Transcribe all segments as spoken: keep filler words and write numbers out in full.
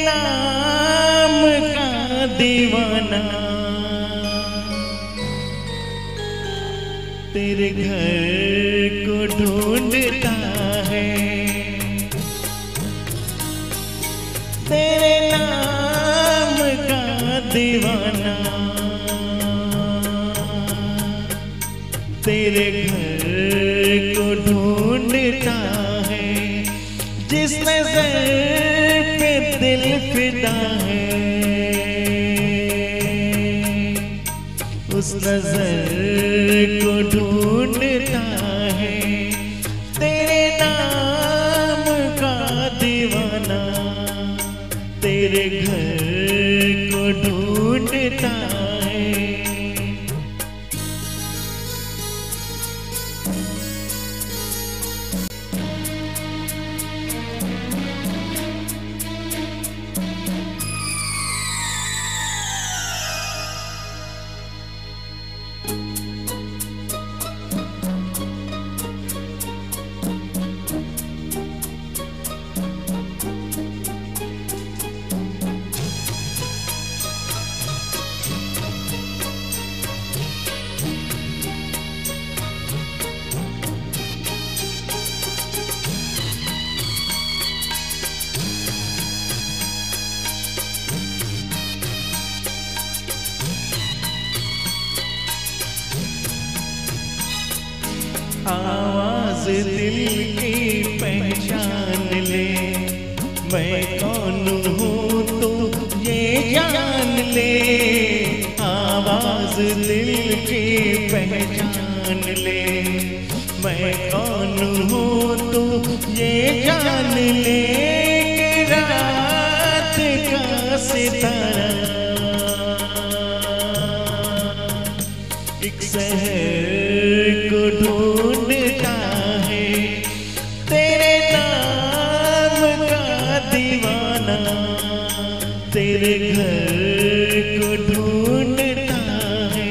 नाम का दीवाना तेरे घर को ढूंढता है। तेरे नाम का दीवाना तेरे घर को ढूंढता है। जिस नजर पे दिल फिदा है उस नजर को ढूंढता है। तेरे नाम का दीवाना तेरे घर को ढूंढता है। आवाज दिल की पहचान ले, मैं कौन हूँ तो ये जान ले। आवाज दिल की पहचान ले, मैं कौन हूँ तो ये जान ले। कि रात का सितारा एक शहर को ढूंढता है। तेरे नाम का दीवाना तेरे घर को ढूंढता है।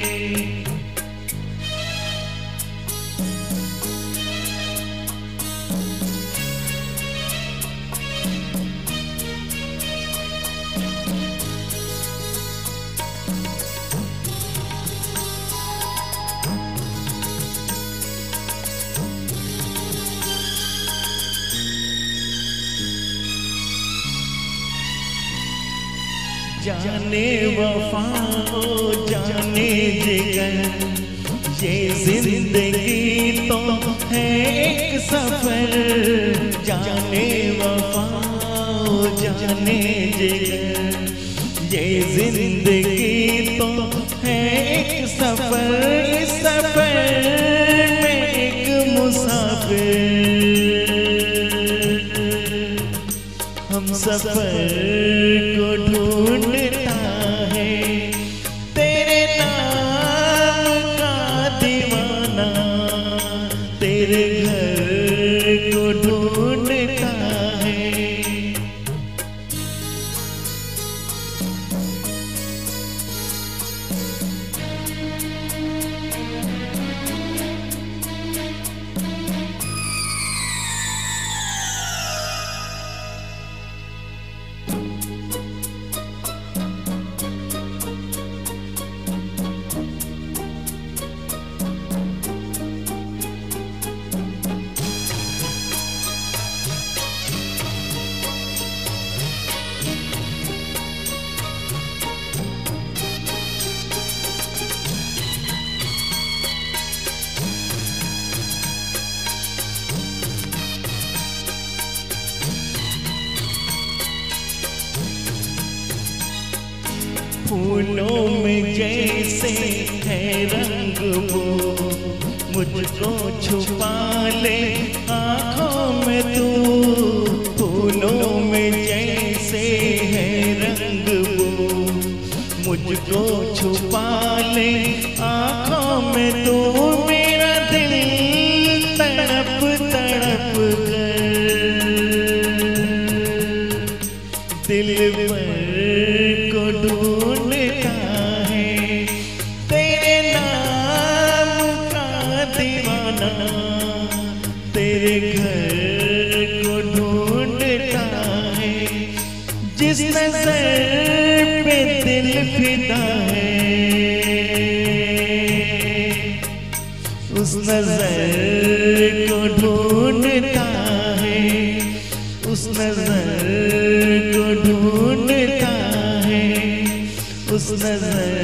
जाने वफा ओ जाने जिगर, ये जिंदगी तो है एक सफर। जाने वफा ओ जाने जिगर, ये जिंदगी तो है एक सफर। इस सफर में एक मुसाफिर हम सफर को ढूंढता है। तेरे नाम का दीवाना तेरे घर को ढूंढता है। फूलों में जैसे है रंग वो, मुझको छुपा ले आँखों में तू। फूलों में जैसे है रंग वो, मुझको छुपा ले आँखों में तू। मेरा दिल तड़प तड़प कर दिल को ढूंढता है। तेरे नाम का दीवाना तेरे घर को ढूंढता है। जिस नजर को ढूंढता है, उस नजर को ढूंढता है, उस नजर